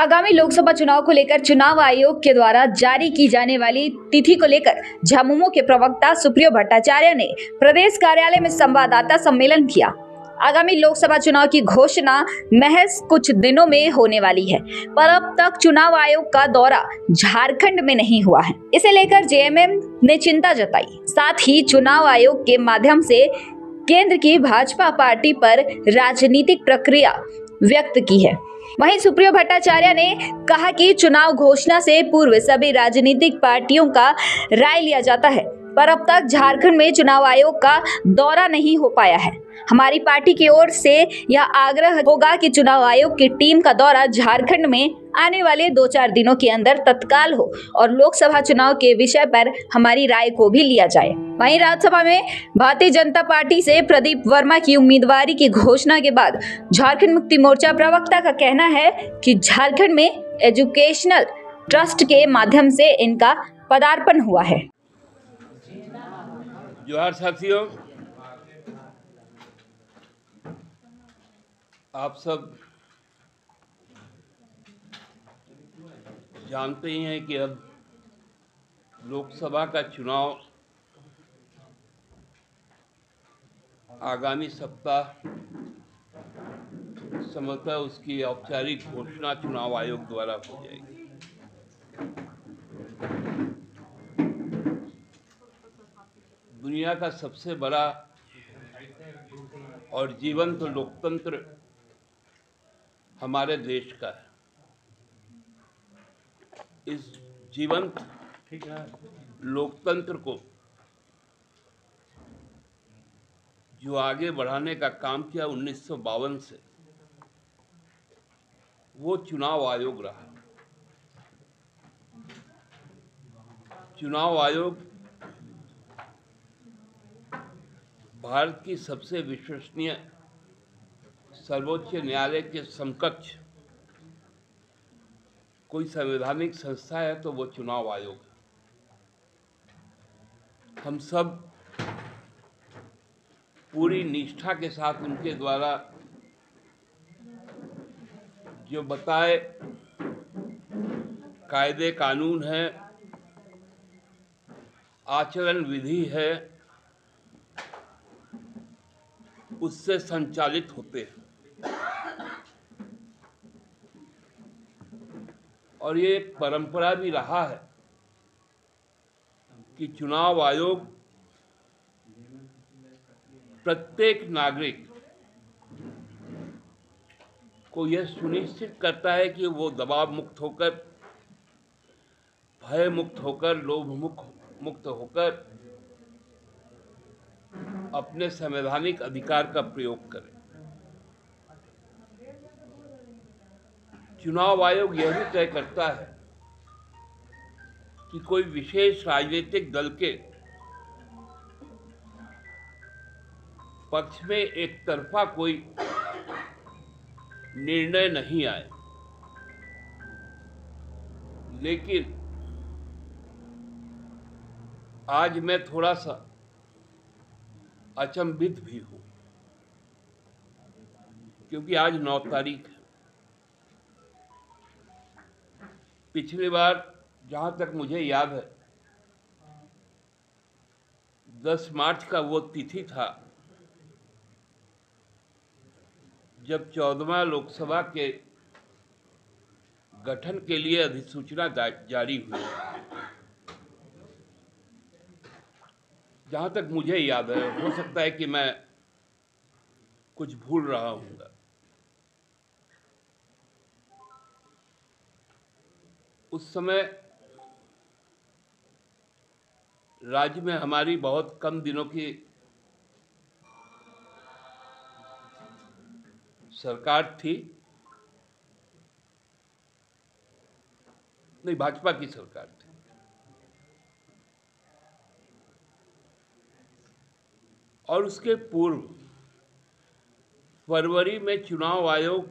आगामी लोकसभा चुनाव को लेकर चुनाव आयोग के द्वारा जारी की जाने वाली तिथि को लेकर झामुमो के प्रवक्ता सुप्रियो भट्टाचार्य ने प्रदेश कार्यालय में संवाददाता सम्मेलन किया। आगामी लोकसभा चुनाव की घोषणा महज कुछ दिनों में होने वाली है, पर अब तक चुनाव आयोग का दौरा झारखंड में नहीं हुआ है। इसे लेकर जेएमएम ने चिंता जताई। साथ ही चुनाव आयोग के माध्यम से केंद्र की भाजपा पार्टी पर राजनीतिक प्रक्रिया व्यक्त की है। वहीं सुप्रियो भट्टाचार्य ने कहा कि चुनाव घोषणा से पूर्व सभी राजनीतिक पार्टियों का राय लिया जाता है, पर अब तक झारखंड में चुनाव आयोग का दौरा नहीं हो पाया है। हमारी पार्टी की ओर से यह आग्रह होगा कि चुनाव आयोग की टीम का दौरा झारखंड में आने वाले 2-4 दिनों के अंदर तत्काल हो और लोकसभा चुनाव के विषय पर हमारी राय को भी लिया जाए। वहीं राज्यसभा में भारतीय जनता पार्टी से प्रदीप वर्मा की उम्मीदवारी की घोषणा के बाद झारखंड मुक्ति मोर्चा प्रवक्ता का कहना है कि झारखंड में एजुकेशनल ट्रस्ट के माध्यम से इनका पदार्पण हुआ है। जोहार साथियों, आप सब जानते ही हैं कि अब लोकसभा का चुनाव आगामी सप्ताह संभवतः उसकी औपचारिक घोषणा चुनाव आयोग द्वारा हो जाएगी। दुनिया का सबसे बड़ा और जीवंत लोकतंत्र हमारे देश का है। इस जीवंत लोकतंत्र को जो आगे बढ़ाने का काम किया 1952 से, वो चुनाव आयोग रहा। चुनाव आयोग भारत की सबसे विश्वसनीय सर्वोच्च न्यायालय के समकक्ष कोई संवैधानिक संस्था है तो वो चुनाव आयोग है। हम सब पूरी निष्ठा के साथ उनके द्वारा जो बताए कायदे कानून है, आचरण विधि है, उससे संचालित होते हैं। और ये एक परंपरा भी रहा है कि चुनाव आयोग प्रत्येक नागरिक को यह सुनिश्चित करता है कि वो दबाव मुक्त होकर, भय मुक्त होकर, लोभ मुक्त होकर अपने संवैधानिक अधिकार का प्रयोग करें। चुनाव आयोग यह भी तय करता है कि कोई विशेष राजनीतिक दल के पक्ष में एक तरफा कोई निर्णय नहीं आए। लेकिन आज मैं थोड़ा सा अचंभित भी हूं, क्योंकि आज 9 तारीख है। पिछली बार जहां तक मुझे याद है 10 मार्च का वो तिथि था जब 14वां लोकसभा के गठन के लिए अधिसूचना जारी हुई। जहां तक मुझे याद है, हो सकता है कि मैं कुछ भूल रहा हूँगा। उस समय राज्य में हमारी बहुत कम दिनों की सरकार थी, नहीं, भाजपा की सरकार थी। और उसके पूर्व फरवरी में चुनाव आयोग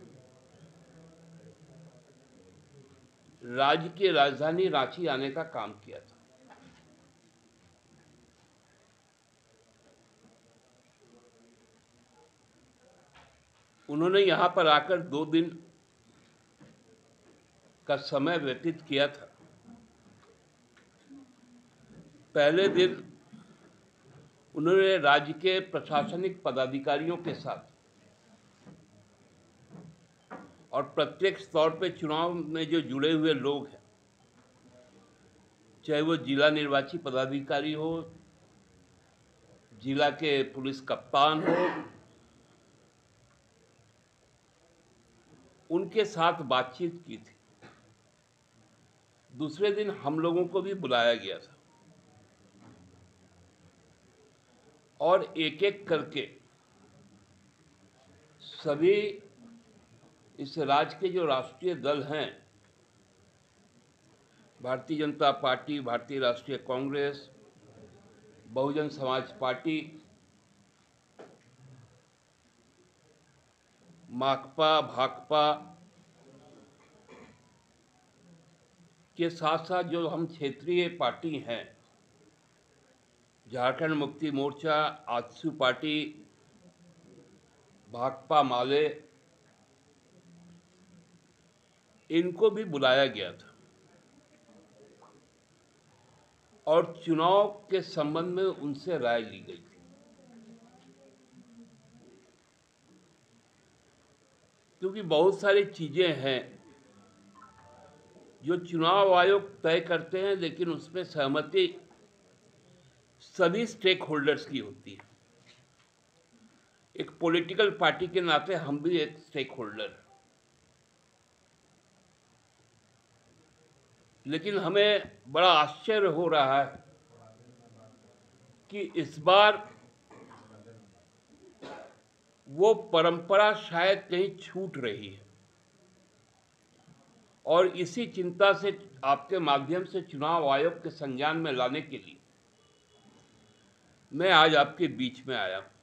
राज्य की राजधानी रांची आने का काम किया था। उन्होंने यहां पर आकर 2 दिन का समय व्यतीत किया था। पहले दिन उन्होंने राज्य के प्रशासनिक पदाधिकारियों के साथ और प्रत्यक्ष तौर पे चुनाव में जो जुड़े हुए लोग हैं, चाहे वो जिला निर्वाची पदाधिकारी हो, जिला के पुलिस कप्तान हो, उनके साथ बातचीत की थी। दूसरे दिन हम लोगों को भी बुलाया गया था और एक एक करके सभी इस राज्य के जो राष्ट्रीय दल हैं, भारतीय जनता पार्टी, भारतीय राष्ट्रीय कांग्रेस, बहुजन समाज पार्टी, माकपा, भाकपा के साथ साथ जो हम क्षेत्रीय पार्टी हैं, झारखंड मुक्ति मोर्चा, आजसू पार्टी, भाकपा माले, इनको भी बुलाया गया था और चुनाव के संबंध में उनसे राय ली गई थी। क्योंकि बहुत सारी चीजें हैं जो चुनाव आयोग तय करते हैं, लेकिन उसमें सहमति सभी स्टेक होल्डर्स की होती है। एक पॉलिटिकल पार्टी के नाते हम भी एक स्टेक होल्डर हैं, लेकिन हमें बड़ा आश्चर्य हो रहा है कि इस बार वो परंपरा शायद कहीं छूट रही है और इसी चिंता से आपके माध्यम से चुनाव आयोग के संज्ञान में लाने के लिए मैं आज आपके बीच में आया हूं।